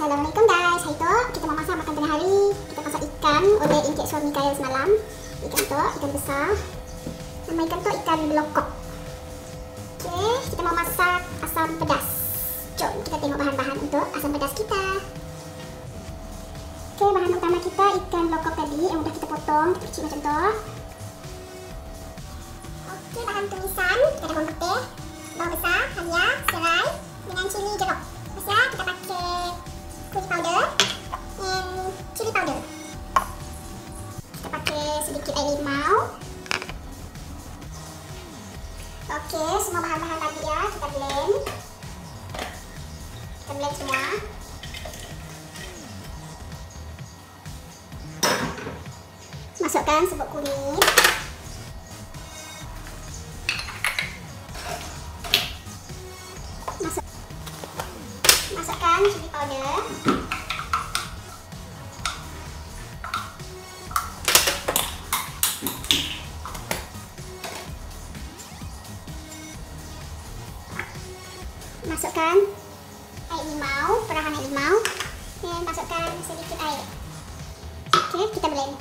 Assalamualaikum guys. Hari tu kita mau masak makan tengah hari. Kita masak ikan oleh encik suami Khairil semalam. Ikan tu ikan besar. Nama ikan tu ikan belokok. Okey, kita mau masak asam pedas. Jom kita tengok bahan-bahan untuk asam pedas kita. Okey, bahan utama kita ikan belokok tadi yang sudah kita potong kecil macam tu. Okey, bahan tumisan kita ada bawang putih, bawang besar, halia, serai dengan cili jeruk. Pasal kita pakai curry powder dan chili powder. Kita pakai sedikit air limau. Okey, semua bahan-bahan tadi ya kita blend. Kita blend semua. Masukkan serbuk kunyit. Masukkan chili powder. Masukkan air limau, perahan air limau, dan masukkan sedikit air. Okey, kita blend.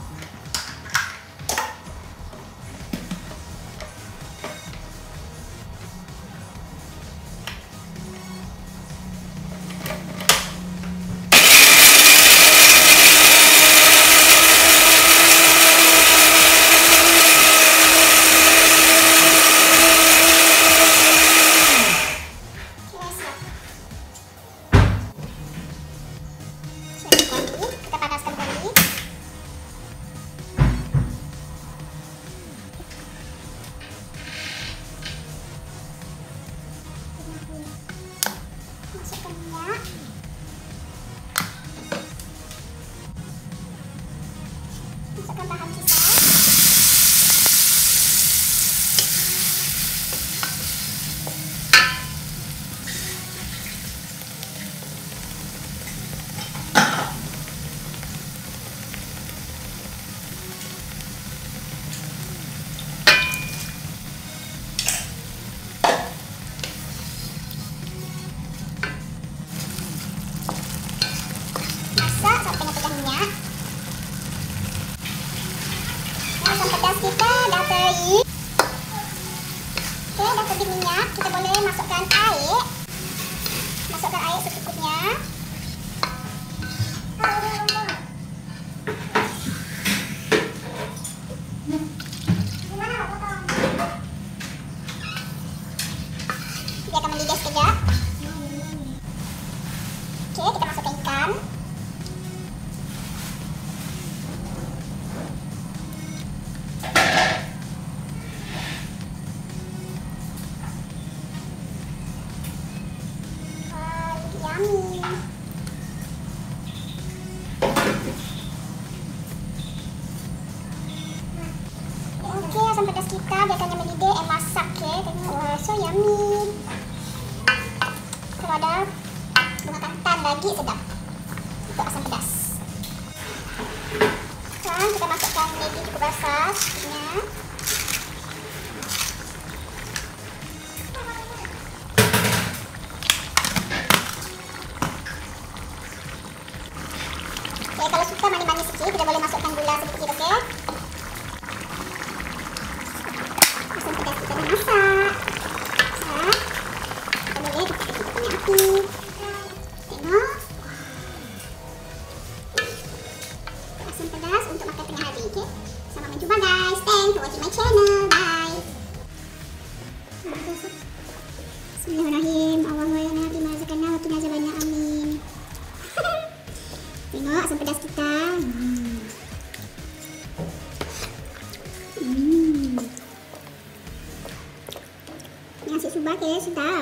Masukkan minyak. Masukkan bahan sisa. Kita dah teri. Okey, dah teri minyak. Kita boleh masukkan air. Masukkan air secukupnya. Dia akan mendidih sekejap. Okey, kita masukkan ikan. Okey, asam pedas kita biasanya mendidih masak ya. Tengok, wah, so yummy. Kalau ada bunga kantan lagi sedap untuk asam pedas. Sekarang kita masukkan maggi cukup basah sedikitnya. Okay, kalau suka manis-manis sikit, kita boleh masukkan gula sedikit, okey? Asam pedas kita dah masak. Kita boleh hidupkan api. Tengok. Asam pedas untuk makan tengah hari, okey? Selamat berjumpa guys. Thanks for watching my channel. Bye. Bismillahirrahmanirrahim. Allahumma ya Nabi mazakana wa qina azabannar. Amin. Tengok asam pedas kita. Nasi subak ya, sedap.